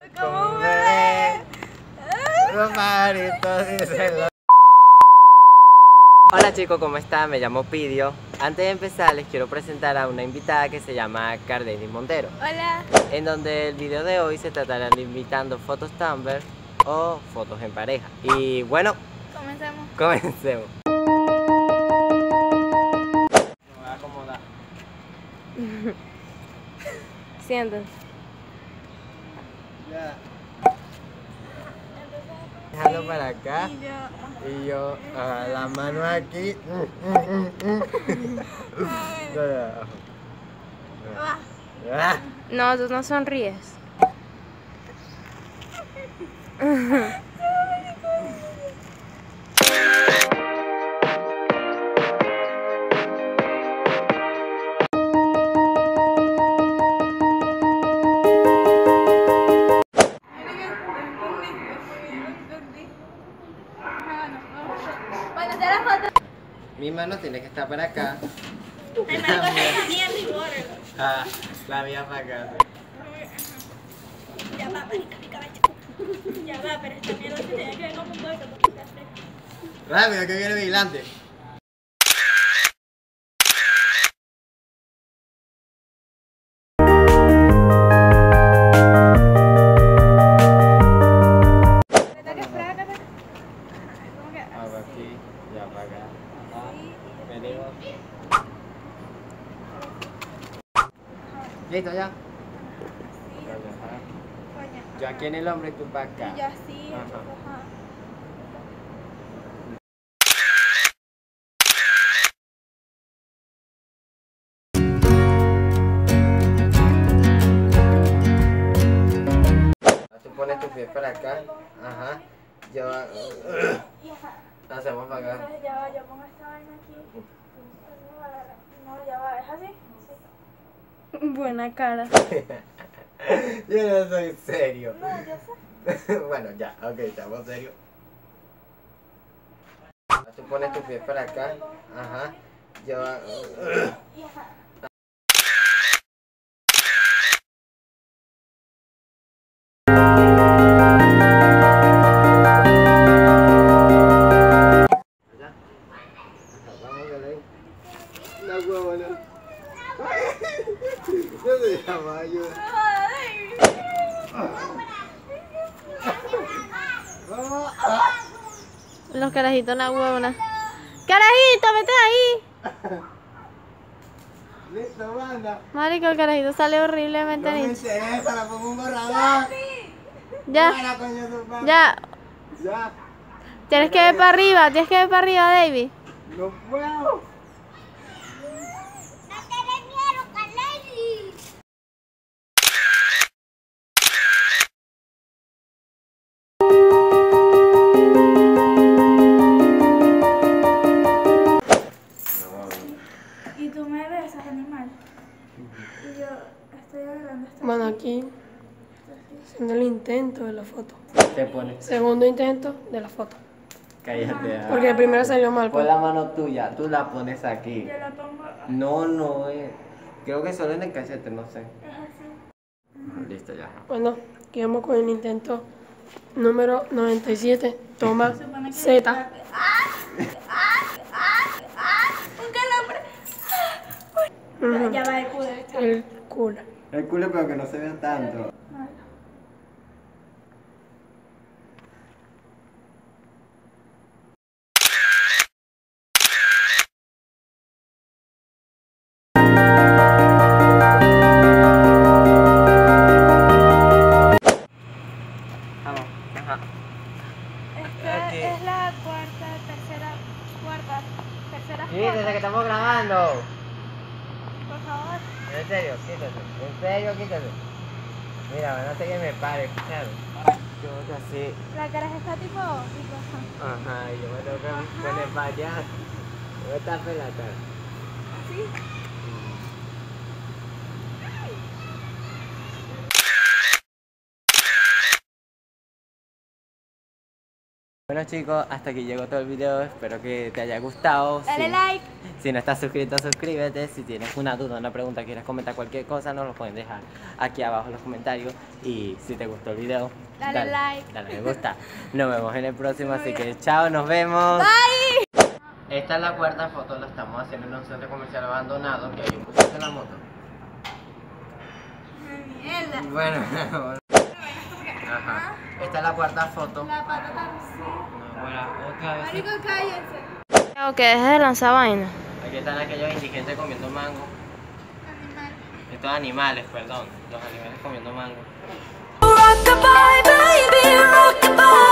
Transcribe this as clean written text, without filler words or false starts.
como un bebé. Los pajaritos dicen. Hola chicos, ¿cómo están? Me llamo Pidio. Antes de empezar les quiero presentar a una invitada que se llama Cardenis Montero. Hola. En donde el video de hoy se tratará de invitando fotos Tumblr o fotos en pareja. Y bueno, comencemos. Me voy a acomodar. Siéntate. Ya. Déjalo para acá. Y yo, la mano aquí. No, tú no sonríes. Mi mano tiene que estar para acá. La mía para acá. Ya va, marica, mi cabeza. Ya va, pero esta mierda se tiene que ver como un gordo. Rápido, que viene vigilante. Aquí, ya para acá. Venimos. ¿Listo ya? Yo aquí en el hombro y tú para acá. Y así, Ajá. Tú pones tus pies para acá. Ajá. Yo. Hacemos para acá. Ya va, yo pongo esta vaina aquí. No, ya va, ¿es así? Sí. Buena cara. Yo no soy serio. No, yo sé. Bueno, ya, ok, estamos serios. Tú pones tus pies para acá. Ajá. Yo. La huevona. No se llama ayuda. Los carajitos, la huevona. ¡Carajito, vete ahí! Listo, banda. Marico, el carajito sale horriblemente No me nicho. interesa, la pongo un borrador. Ya, Fuera, coño, tu padre. ya. Ya. Tienes que ver para arriba, David. No puedo. Y tú me besas, animal. Y yo estoy agarrando esta. Bueno, aquí haciendo el intento de la foto. Te pones. Segundo intento de la foto. Cállate. Porque el primero salió mal. Pon pues. la mano tuya, tú la pones aquí. Yo la pongo. No, creo que solo en el cachete, no sé. Es así. Listo, ya. Bueno, aquí vamos con el intento número 97. Toma Supone que Z. Un calambre. Ujú. Ya va el culo. El culo. El culo, pero que no se vea tanto. Vamos, ajá. Esta Aquí. es la tercera Sí, desde que estamos grabando. Por favor. En serio, quítate. En serio, quítate. Mira, no sé que me pare, claro. Yo así. La cara está tipo. Ajá, y yo me tengo que poner para allá. Me voy a tapar la cara. Así. Bueno chicos, hasta aquí llegó todo el video, espero que te haya gustado. Dale like. Si no estás suscrito, suscríbete. Si tienes una duda, una pregunta, quieres comentar cualquier cosa, nos lo pueden dejar aquí abajo en los comentarios. Y si te gustó el video, Dale like. dale me gusta. Nos vemos en el próximo, así que chao, nos vemos. Bye. Esta es la cuarta foto, lo estamos haciendo en un centro comercial abandonado, que hay un bus en la moto. Mierda. Bueno, ajá. Esta es la cuarta foto. La patata sí. Bueno, otra vez. Marico, cállense. Tengo que dejar de lanzar vaina. Aquí están aquellos indigentes comiendo mango. Animal. Estos animales, perdón. Los animales comiendo mango. Rockabye, baby, rockabye.